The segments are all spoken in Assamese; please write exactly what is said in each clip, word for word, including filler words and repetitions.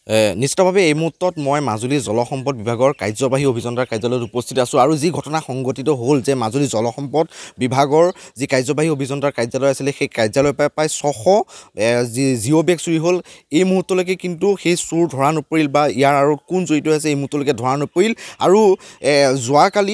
নিশ্চিতভাৱে এই মুহূৰ্তত মই মাজুলী জলসম্পদ বিভাগৰ কাৰ্যবাহী অভিযন্তাৰ কাৰ্যালয়ত উপস্থিত আছোঁ আৰু যি ঘটনা সংঘটিত হ'ল যে মাজুলী জলসম্পদ বিভাগৰ যি কাৰ্যবাহী অভিযন্তাৰ কাৰ্যালয় আছিলে সেই কাৰ্যালয়ৰ পৰা প্ৰায় ছশ যি জিঅ' বেগ চুৰি হ'ল এই মুহূৰ্তলৈকে কিন্তু সেই চুৰ ধৰা নপৰিল বা ইয়াৰ আৰু কোন জড়িত আছে এই মুহূৰ্তলৈকে ধৰা নপৰিল আৰু যোৱাকালি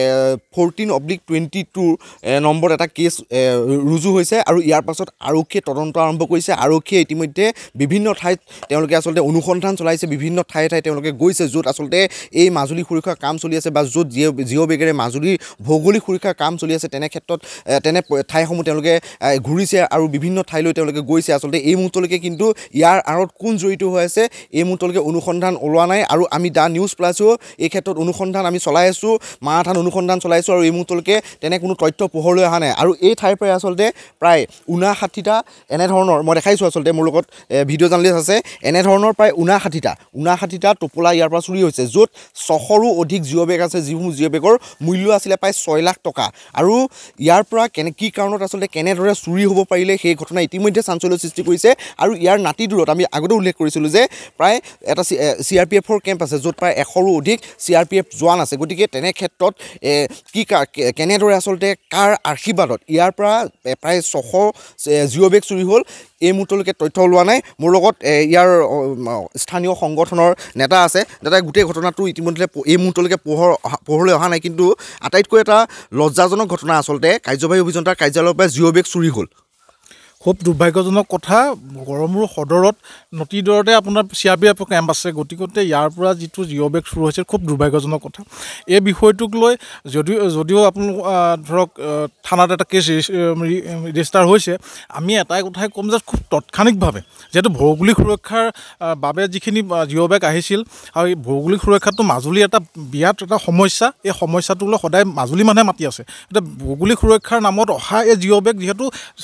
ফৰ্টিন অব্লিক টুৱেণ্টি টুৰ নম্বৰ এটা কেছ ৰুজু হৈছে আৰু ইয়াৰ পাছত আৰক্ষীয়ে তদন্ত আৰম্ভ কৰিছে আৰক্ষীয়ে ইতিমধ্যে বিভিন্ন ঠাইত তেওঁলোকে আচলতে অনুসন্ধান চলাইছে বিভিন্ন ঠায়ে ঠায়ে তেওঁলোকে গৈছে য'ত আচলতে এই মাজুলী সুৰক্ষাৰ কাম চলি আছে বা য'ত জিঅ' জিঅ' বেগেৰে মাজুলীৰ ভৌগোলিক সুৰক্ষাৰ কাম চলি আছে তেনে ক্ষেত্ৰত তেনে ঠাইসমূহ তেওঁলোকে ঘূৰিছে আৰু বিভিন্ন ঠাইলৈ তেওঁলোকে গৈছে আচলতে এই মুহূৰ্তলৈকে কিন্তু ইয়াৰ আঁৰত কোন জড়িত হৈ আছে এই মুহূৰ্তলৈকে অনুসন্ধান ওলোৱা নাই আৰু আমি দা নিউজ প্লাছো এই ক্ষেত্ৰত অনুসন্ধান আমি চলাই আছোঁ মাৰাথান অনুসন্ধান চলাইছোঁ আৰু এই মুহূৰ্তলৈকে তেনে কোনো তথ্য পোহৰলৈ অহা নাই আৰু এই ঠাইৰ পৰাই আচলতে প্ৰায় ঊনাষাঠিটা এনেধৰণৰ মই দেখাইছোঁ আচলতে মোৰ লগত ভিডিঅ' জাৰ্নেলিষ্ট আছে এনেধৰণৰ প্ৰায় ঊনাষাঠিটা ঊনাষাঠিটা টোপোলা ইয়াৰ পৰা চুৰি হৈছে য'ত ছশৰো অধিক জিঅ' বেগ আছে যিসমূহ জিঅ' বেগৰ মূল্য আছিলে প্ৰায় ছয় লাখ টকা আৰু ইয়াৰ পৰা কেনে কি কাৰণত আচলতে কেনেদৰে চুৰি হ'ব পাৰিলে সেই ঘটনা ইতিমধ্যে চাঞ্চল্যৰ সৃষ্টি কৰিছে আৰু ইয়াৰ নাতি দূৰত আমি আগতে উল্লেখ কৰিছিলোঁ যে প্ৰায় এটা চি আৰ পি এফৰ কেম্প আছে য'ত প্ৰায় এশৰো অধিক চি আৰ পি এফ জোৱান আছে গতিকে তেনে ক্ষেত্ৰত কি কেনেদৰে আচলতে কাৰ আশীৰ্বাদত ইয়াৰ পৰা প্ৰায় ছশ জিঅ' বেগ চুৰি হ'ল এই মুহূৰ্তলৈকে তথ্য ওলোৱা নাই মোৰ লগত ইয়াৰ স্থানীয় সংগঠনৰ নেতা আছে দাদাই গোটেই ঘটনাটো ইতিমধ্যে এই মুহূৰ্তলৈকে পোহৰ পোহৰলৈ অহা নাই কিন্তু আটাইতকৈ এটা লজ্জাজনক ঘটনা আচলতে কাৰ্যবাহী অভিযন্তাৰ কাৰ্যালয়ৰ পৰা জিঅ' বেগ চুৰি হ'ল খুব দুৰ্ভাগ্যজনক কথা গড়মূৰ সদৰত নদীৰ দৰতে আপোনাৰ C R P F camp আছে গতিকে ইয়াৰ পৰা যিটো জিঅ' বেগ চুৰ হৈছে খুব দুৰ্ভাগ্যজনক কথা এই বিষয়টোক লৈ যদিও যদিও আপোনালোক ধৰক থানাত এটা কেছ ৰেজিষ্টাৰ হৈছে আমি এটাই কথাই ক'ম যে খুব তাৎক্ষণিকভাৱে যিহেতু ভৌগোলিক সুৰক্ষাৰ বাবে যিখিনি জিঅ' বেগ আহিছিল আৰু এই ভৌগোলিক সুৰক্ষাটো মাজুলী এটা বিৰাট এটা সমস্যা এই সমস্যাটোক লৈ সদায় মাজুলী মানুহে মাতি আছে এতিয়া ভৌগোলিক সুৰক্ষাৰ নামত অহা এই জিঅ' বেগ যিহেতু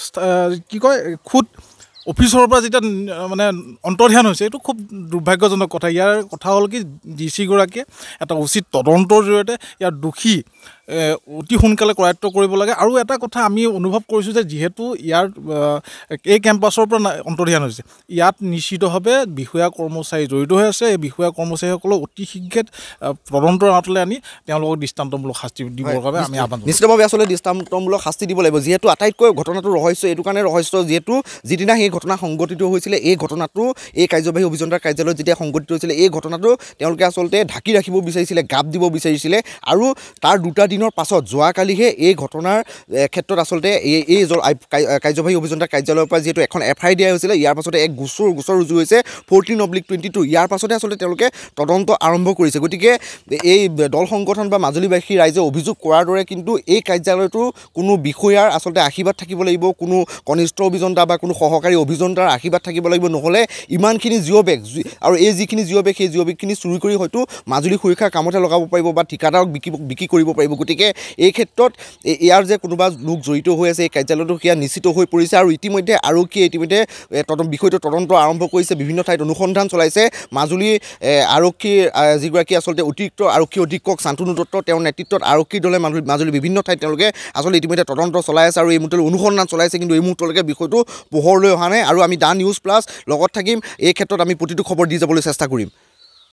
কি কয় খুদ অফিচৰ পৰা যেতিয়া মানে অন্তৰ্ধান হৈছে এইটো খুব দুৰ্ভাগ্যজনক কথা ইয়াৰ কথা হ'ল কি ডি চিগৰাকীয়ে এটা উচিত তদন্তৰ জৰিয়তে ইয়াৰ দোষী অতি সোনকালে কৰায়ত্ব কৰিব লাগে আৰু এটা কথা আমি অনুভৱ কৰিছোঁ যে যিহেতু ইয়াৰ এই কেম্পাছৰ পৰা অন্তৰ্ধান হৈছে ইয়াত নিশ্চিতভাৱে বিষয়া কৰ্মচাৰী জড়িত হৈ আছে এই বিষয়া কৰ্মচাৰীসকলক অতি শীঘ্ৰে তদন্তৰ আঁতৰলৈ আনি তেওঁলোকক দৃষ্টান্তমূলক শাস্তি দিবৰ বাবে আমি আহ্বান জনাইছোঁ নিশ্চিতভাৱে আচলতে দৃষ্টান্তমূলক শাস্তি দিব লাগিব যিহেতু আটাইতকৈ ঘটনাটো ৰহস্য এইটো কাৰণে ৰহস্য যিহেতু যিদিনা সেই ঘটনা সংঘটিত হৈছিলে এই ঘটনাটো এই কাৰ্যবাহী অভিযন্তাৰ কাৰ্যালয়ত যেতিয়া সংঘটিত হৈছিলে এই ঘটনাটো তেওঁলোকে আচলতে ঢাকি ৰাখিব বিচাৰিছিলে গাপ দিব বিচাৰিছিলে আৰু তাৰ দুটা দিনৰ পাছত যোৱাকালিহে এই ঘটনাৰ ক্ষেত্ৰত আচলতে এই এই কাৰ্যবাহী অভিযন্তাৰ কাৰ্যালয়ৰ পৰা যিহেতু এখন এফ আই দিয়া হৈছিলে ইয়াৰ পাছতে এক গোচৰ গোচৰ ৰুজু হৈছে ফৰ্টিন অব্লিক টুৱেণ্টি টু ইয়াৰ পাছতে আচলতে তেওঁলোকে তদন্ত আৰম্ভ কৰিছে গতিকে এই দল সংগঠন বা মাজুলীবাসী ৰাইজে অভিযোগ কৰাৰ দৰে কিন্তু এই কাৰ্যালয়টো কোনো বিষয়াৰ আচলতে আশীৰ্বাদ থাকিব লাগিব কোনো কনিষ্ঠ অভিযন্তা বা কোনো সহকাৰী অভিযন্তাৰ আশীৰ্বাদ থাকিব লাগিব নহ'লে ইমানখিনি জিঅ' বেগ আৰু এই যিখিনি জিঅ' বেগ সেই জিঅ' বেগখিনি চুৰি কৰি হয়তো মাজুলী সুৰক্ষাৰ কামতে লগাব পাৰিব বা ঠিকাদাৰক বিকি বিক্ৰী কৰিব পাৰিব গতিকে এই ক্ষেত্ৰত ইয়াৰ যে কোনোবা লোক জড়িত হৈ আছে এই কাৰ্যালয়টো সেয়া নিশ্চিত হৈ পৰিছে আৰু ইতিমধ্যে আৰক্ষীয়ে ইতিমধ্যে তদন্ত বিষয়টো তদন্ত আৰম্ভ কৰিছে বিভিন্ন ঠাইত অনুসন্ধান চলাইছে মাজুলী আৰক্ষীৰ যিগৰাকী আচলতে অতিৰিক্ত আৰক্ষী অধীক্ষক শান্তনু দত্ত তেওঁৰ নেতৃত্বত আৰক্ষী দলে মাজুলী মাজুলী বিভিন্ন ঠাইত তেওঁলোকে আচলতে ইতিমধ্যে তদন্ত চলাই আছে আৰু এই মুহূৰ্তলৈ অনুসন্ধান চলাইছে কিন্তু এই মুহূৰ্তলৈকে বিষয়টো পোহৰলৈ অহা নাই আৰু আমি দা নিউজ প্লাছ লগত থাকিম এই ক্ষেত্ৰত আমি প্ৰতিটো খবৰ দি যাবলৈ চেষ্টা কৰিম।